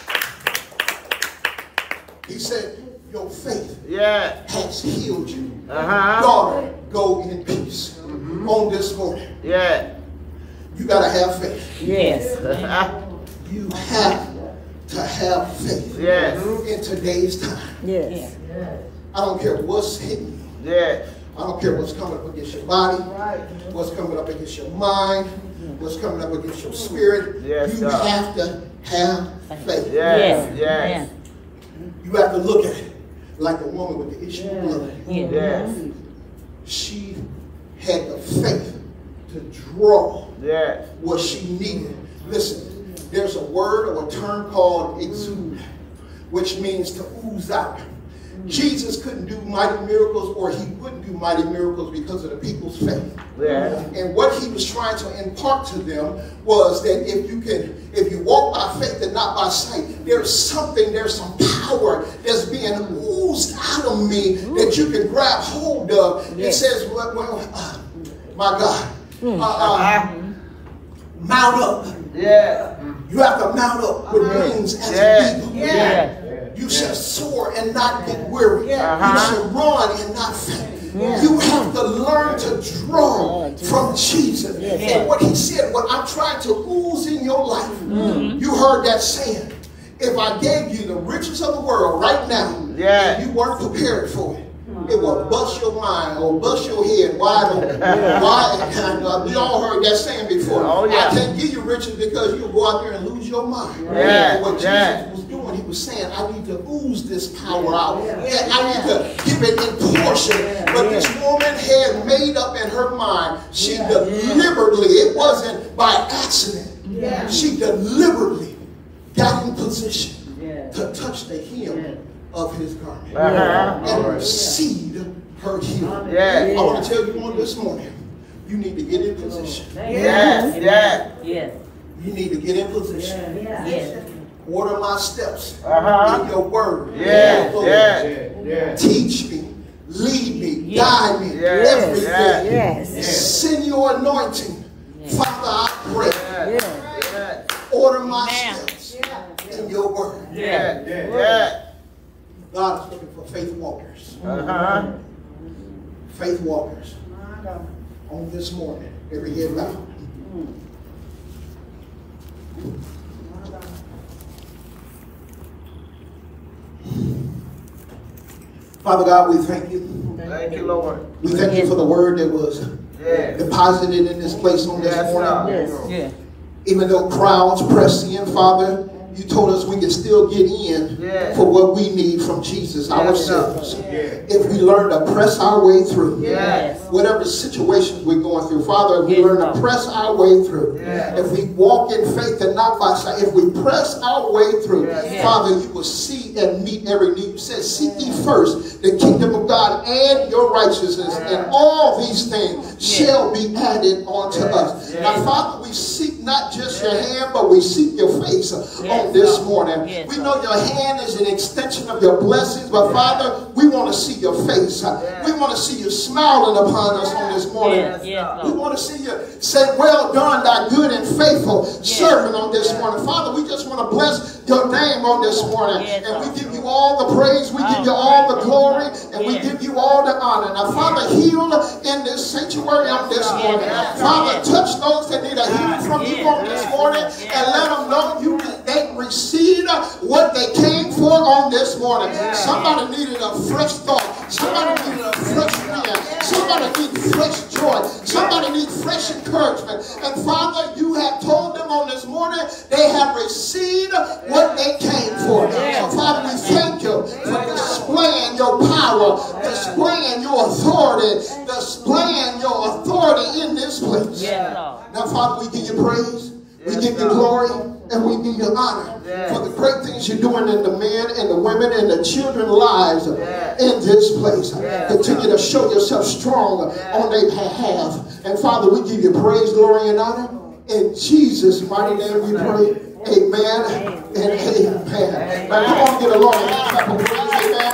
He said, your faith Yeah. has healed you. Uh-huh. Daughter, go in peace. On this morning, Yeah. you got to have faith. Yes. You have to have faith Yes. in today's time. Yes. I don't care what's hitting you. Yes. I don't care what's coming up against your body, what's coming up against your mind, what's coming up against your spirit. Yes, you God. have to have faith. Yes. Yes. You have to look at it like the woman with the issue of blood. Yes. She had the faith to draw Yes. what she needed. Listen, there's a word or a term called exude, which means to ooze out. Jesus couldn't do mighty miracles, or he wouldn't do mighty miracles because of the people's faith. Yeah. And what he was trying to impart to them was that if you can, if you walk by faith and not by sight, there's something, there's some power that's being oozed out of me that you can grab hold of. It says, well, well uh, my God, uh, uh, mount up. Yeah. You have to mount up with wings as Yeah. an eagle. Yeah. You shall soar and not get weary. Uh-huh. You shall run and not faint. You have to learn to draw from Jesus. And what he said, what I'm trying to ooze in your life, mm-hmm. you heard that saying. If I gave you the riches of the world right now, yeah. and you weren't prepared for it, it will bust your mind or bust your head wide open. Why? Uh, we all heard that saying before. Oh, yeah. I can't give you riches because you'll go out there and lose your mind. Yeah. And what yeah. Jesus was doing, he was saying, I need to ooze this power out. Yeah. I need to give it in portion. But this woman had made up in her mind, she deliberately, it wasn't by accident, yeah. she deliberately got in position yeah. to touch the hem yeah. of his garment uh-huh. and receive her healing. Yeah. I want to tell you on this morning, you need to get in position. Yes, yes, yes. You need to get in position. Yes. yes. Order my steps uh-huh. in your word. Yes, yes, yes. Teach me, lead me, yes. guide me yes. every day. Yes. Yes. Send your anointing. Yes. Father, I pray. Yes. Yes. Order my Amen. steps in your word. Yes. Yes. Yes. God is looking for faith walkers. Uh-huh. Faith walkers. On this morning, every head bowed. Father God, we thank you. Thank you, Lord. We thank you for the word that was yes. deposited in this place on this yes, morning. Yes. Yes. Even though crowds press in, Father, you told us we can still get in yes. for what we need from Jesus yes, ourselves. Yes. If we learn to press our way through, yes. whatever situations we're going through, Father, if we yes. learn to press our way through, yes. if we walk in faith and not by sight, if we press our way through, yes. Father, you will see and meet every need. You said, seek ye first the kingdom of God and your righteousness, yes. and all these things yes. shall be added unto yes. us. Yes. Now, Father, we seek not just yes. your hand, but we seek your face yes. on this morning. Yes. We know your hand is an extension of your blessings, but yes. Father, we want to see your face. Yes. We want to see you smiling upon us on this morning. Yes. Yes. We want to see you say, well done, thy good and faithful yes. servant on this yes. morning. Father, we just want to bless your name on this morning. Yes. And we give you all the praise, we give you all the glory, and we give you all the honor. Now, Father, heal in this sanctuary on this morning. Father, touch those that need a healing from you on this morning, and let them know you they received what they came for on this morning. Somebody needed a fresh thought. Somebody needed a fresh wind. Somebody needs fresh joy. Somebody needs fresh encouragement. And Father, you have told them on this morning they have received what they came for. So Father, we thank you for displaying your power, displaying your authority, displaying your authority in this place. Now, Father, we give you praise, we give you glory, and we give you honor yes. for the great things you're doing in the men and the women and the children's lives yes. in this place. Yes. Continue to show yourself strong yes. on their behalf. And Father, we give you praise, glory, and honor. In Jesus' mighty name we pray. Amen, amen. and amen. amen. Now come on, get along and clap of praise. Amen.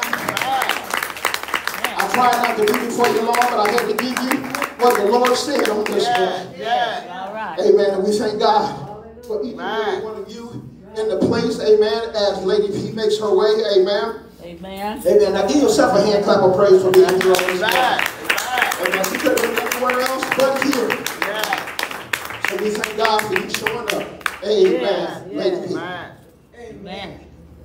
I tried not to do it for you long, but I had to give you what the Lord said on this yes. morning. Yes. All right. Amen. And we thank God for each and every one of you in the place, amen, as Lady P makes her way, amen. Amen. Amen. Now give yourself a hand clap of praise for being here on this morning. Amen. Amen. She could have been anywhere else but here. Yeah. So we thank God for you showing up. Amen. Yes. Lady P. Amen. Amen.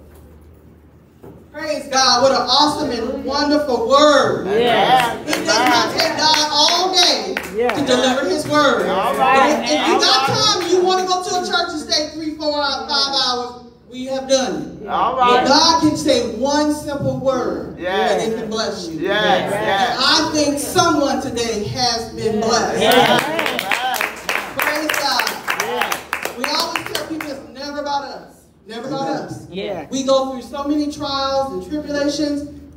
Praise God. What an awesome and wonderful word. Yes. It does not take God all day yes. to deliver his word. All right. If, if you got time and you want to go to a church and stay three, four, five hours, we have done it. All right. But God can say one simple word yes. and it can bless you. Yes. Yes. And I think someone today has been blessed. Yes. Praise God. Yes. We always tell people it's never about us. Never about us. Yeah. We go through so many trials and tribulations,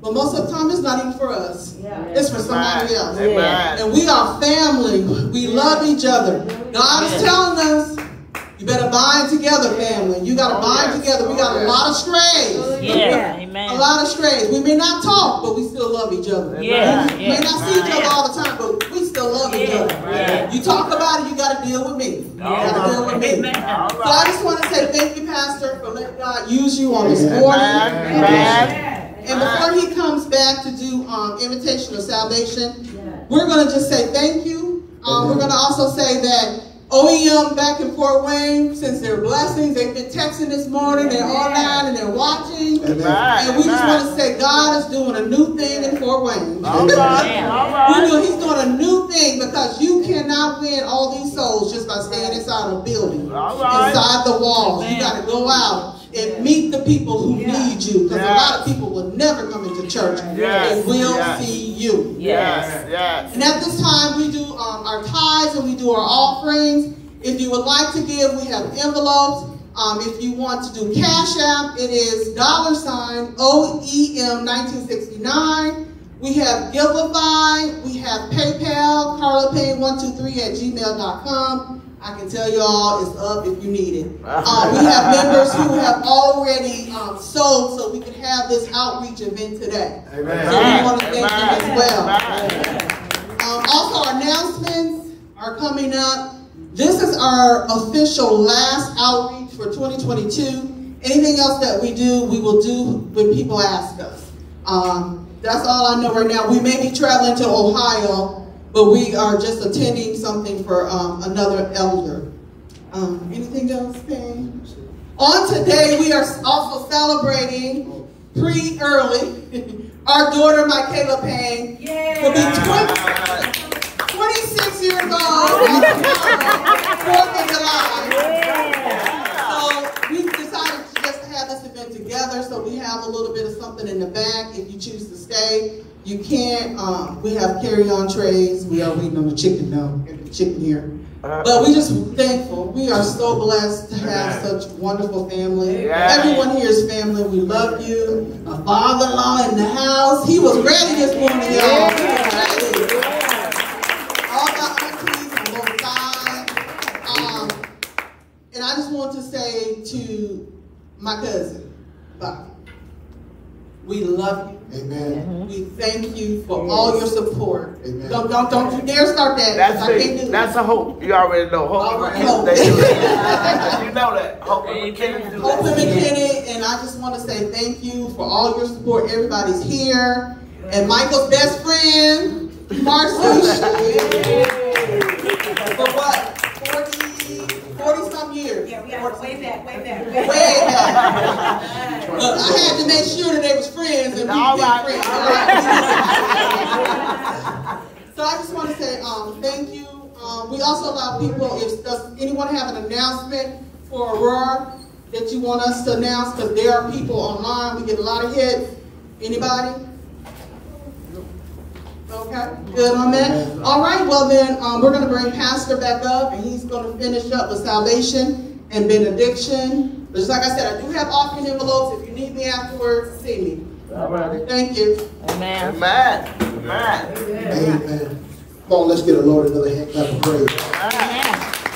But most of the time, it's not even for us. Yeah. It's for somebody else. Amen. And we are family. We love each other. God is telling us, you better bind together, family. You got to bind together. We got a lot of strays. Yeah. Amen. A lot of strays. We may not talk, but we still love each other. Yeah. We may not see each other all the time, but we still love each other. Yeah. You talk about it, you got to deal with me. You got to deal with me. Amen. So I just want to say thank you, Pastor, for letting God use you on this morning. Amen. And before he comes back to do um, invitation of salvation, we're going to just say thank you. Um, we're going to also say that O E M back in Fort Wayne, since their blessings, they've been texting this morning, they're online and they're watching. Amen. And we just want to say God is doing a new thing in Fort Wayne. All right. All right. We know he's doing a new thing because you cannot win all these souls just by staying inside a building, All right. inside the walls. You got to go out and meet the people who need you, because Yes. a lot of people will never come into church. Yes. They will Yes. see you. Yes. Yes. And at this time, we do um, our tithes and we do our offerings. If you would like to give, we have envelopes. Um, if you want to do Cash App, it is dollar sign O E M nineteen sixty-nine. We have Giveify. We have PayPal, Carla Payne one two three at gmail dot com. I can tell y'all it's up if you need it. Uh, we have members who have already um, sold so we can have this outreach event today. Amen. So we want to thank them as well. Amen. Um, also, our announcements are coming up. This is our official last outreach for twenty twenty-two. Anything else that we do, we will do when people ask us. Um, that's all I know right now. We may be traveling to Ohio, but we are just attending something for um, another elder. Um, anything else, Payne? On today, we are also celebrating pre-early. Our daughter, Michaela Payne, will be twenty-six years old fourth of July. So we decided to just have this event together, so we have a little bit of something in the back if you choose to stay. You can't. Um, we have carry-on trays. We are waiting on the chicken now. The chicken here. But we just thankful. We are so blessed to have such wonderful family. Yeah. Everyone here is family. We love you. My father-in-law in the house. He was ready this morning, y'all. He was ready. All my aunties on both sides. Um, and I just want to say to my cousin, Bobby, we love you. Amen. We thank you for all your support. Amen. Don't, don't, don't you dare start that. That's I can't it. do That's that. a hope. You already know. Hope. Already know. They do it. You know that. Hope and McKinney do Hope and that. McKinney, and I just want to say thank you for all your support. Everybody's here. And Michael's best friend, Marcy, for what? forty some years. Yeah, we got way back, way back, way Way back. back. Look, I had to make sure that they was friends and we All been right. friends. All right. So I just want to say um, thank you. Um, we also allow people, if does anyone have an announcement for Aurora that you want us to announce, because there are people online. We get a lot of hits. Anybody? Okay, good on that. All right, well then, um, we're going to bring Pastor back up, and he's going to finish up with salvation and benediction. But just like I said, I do have offering envelopes. If you need me afterwards, see me. All right. Thank you. Amen. Amen. Amen. Amen. Come on, let's get the Lord another hand clap of praise. Amen.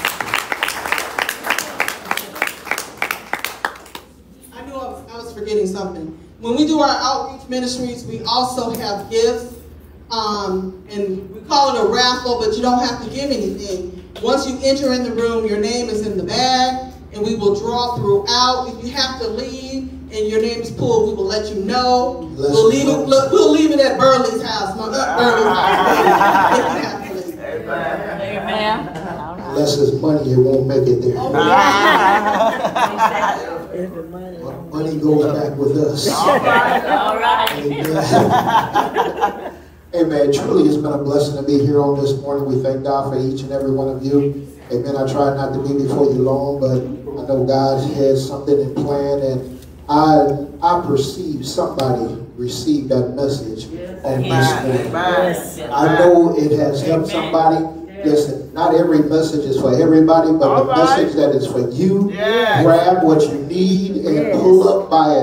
I knew I was, I was forgetting something. When we do our outreach ministries, we also have gifts. Um, and we call it a raffle, but you don't have to give anything. Once you enter in the room, your name is in the bag, and we will draw throughout. If you have to leave and your name is pulled, we will let you know. Let's we'll leave go. it. Look, we'll leave it at Burley's house. No, not Burley's house. If you have to leave. Amen. Amen. All right. Unless it's money, it won't make it there. Oh, But money goes back with us. All right. All right. Amen. Amen. Truly, it's been a blessing to be here on this morning. We thank God for each and every one of you. Amen. I try not to be before you long, but I know God has something in plan, and I I perceive somebody received that message on this morning. Amen. I know it has helped somebody. Listen, not every message is for everybody, but All the right. message that is for you, Yes. grab what you need and pull up by it.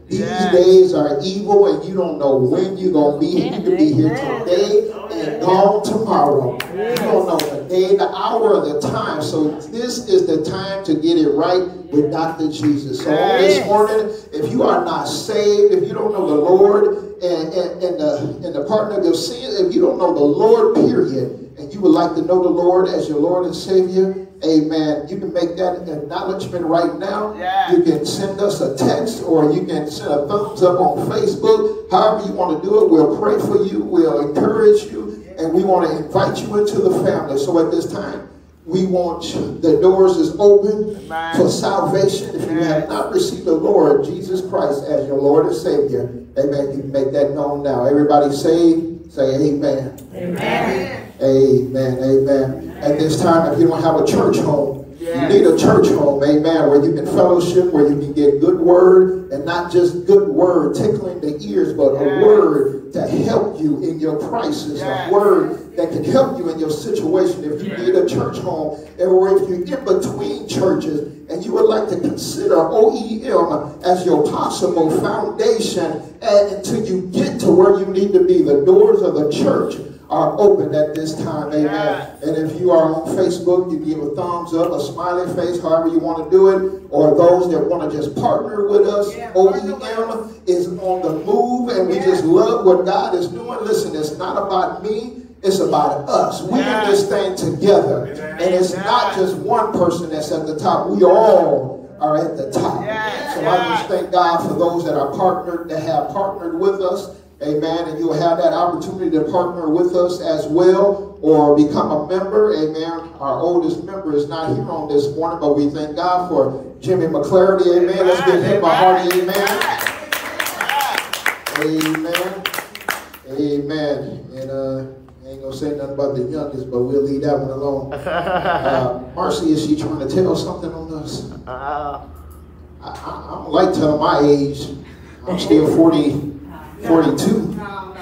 These Yes. days are evil, and you don't know when you're going to be here. You could be here today and gone tomorrow. You don't know the day, the hour, or the time. So this is the time to get it right with Doctor Jesus. So on this morning, if you are not saved, if you don't know the Lord and, and, and, the, and the pardon of your sins, if you don't know the Lord, period, and you would like to know the Lord as your Lord and Savior, amen, you can make that acknowledgement right now. Yeah. You can send us a text, or you can send a thumbs up on Facebook. However you want to do it, we'll pray for you, we'll encourage you, and we want to invite you into the family. So at this time, we want you, the doors is open Amen. For salvation. If you have not received the Lord Jesus Christ as your Lord and Savior, amen, you can make that known now. Everybody saved, say amen. Amen. Amen, amen. At this time, if you don't have a church home, Yes. you need a church home, amen, where you can fellowship, where you can get good word, and not just good word tickling the ears, but Yes. a word to help you in your crisis, Yes. a word that can help you in your situation. If you need a church home, or if you're in between churches, and you would like to consider O E M as your possible foundation and until you get to where you need to be, the doors of the church are open at this time, amen. Yeah. And if you are on Facebook, you give a thumbs up, a smiley face, however you want to do it, or those that want to just partner with us. Yeah, O partner E with M is on the move, and we Yeah. just love what God is doing. Listen, it's not about me, it's about us. We're Yeah. in this thing together, and it's Yeah. not just one person that's at the top. We all are at the top. Yes. So I just thank God for those that are partnered, that have partnered with us. Amen. And you'll have that opportunity to partner with us as well, or become a member. Amen. Our oldest member is not here on this morning, but we thank God for Jimmy McClarity. Amen. Amen. Let's give him a hearty amen. Amen. Amen. And uh, I ain't going to say nothing about the youngest, but we'll leave that one alone. Uh, Marcy, is she trying to tell something on us? Uh, I, I, I don't like telling my age. I'm still forty. forty-two.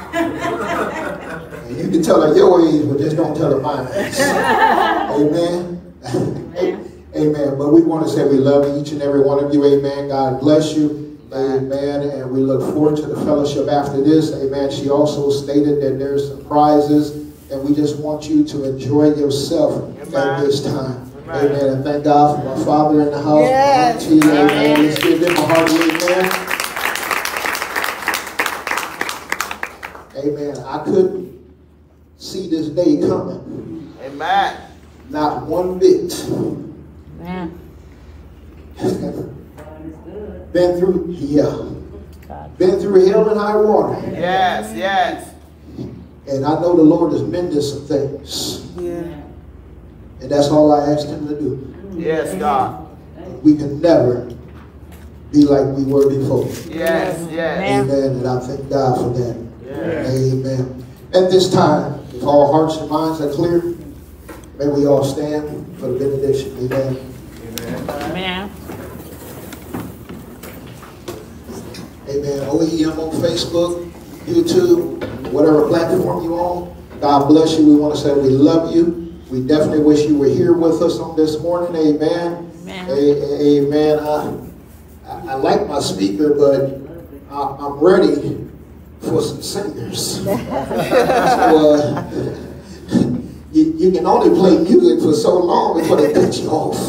And you can tell her your age, but just don't tell her mine. Amen. Amen. But we want to say we love each and every one of you. Amen. God bless you. Amen. And we look forward to the fellowship after this. Amen. She also stated that there's some prizes, and we just want you to enjoy yourself Amen. at this time. Amen. Amen. And thank God for my father in the house. Yes. My auntie. Amen. Let's give them a hearty amen. Amen. I couldn't see this day coming. Amen. Not one bit. Amen. Been through, yeah. Been through hell and high water. Yes, yes. And I know the Lord is mending some things. Yeah. And that's all I asked him to do. Yes, God. We can never be like we were before. Yes, yes. Amen. And I thank God for that. Yes. Amen. At this time, if all hearts and minds are clear, may we all stand for the benediction. Amen. Amen. Amen. O E M on Facebook, YouTube, whatever platform you're on. God bless you. We want to say we love you. We definitely wish you were here with us on this morning. Amen. Amen. A- Amen. I, I, I like my speaker, but I, I'm ready for some singers. So, uh, you, you can only play music for so long before they cut you off.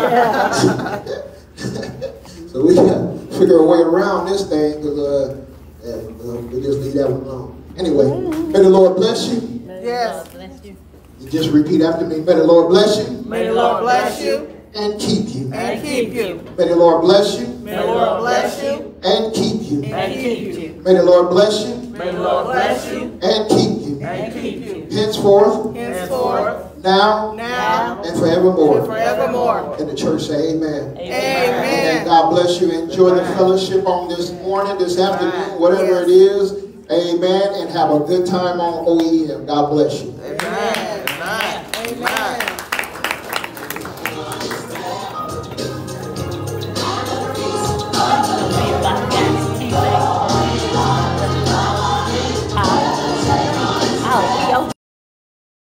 So we got to figure a way around this thing, because uh, yeah, uh, we just leave that one alone. Anyway, may the Lord bless you. Yes. Bless you. You just repeat after me. May the Lord bless you May the Lord bless you and keep you. and keep you. May the Lord bless you May the Lord bless you and keep you. and keep you. May the Lord bless you May the Lord bless you and keep you. and keep you. Henceforth, Henceforth, now, now, and forevermore. and forevermore. And the church say amen. And Amen. God bless you. Enjoy the fellowship on this morning, this afternoon, whatever it is. Amen. And have a good time on O E M. God bless you. Amen.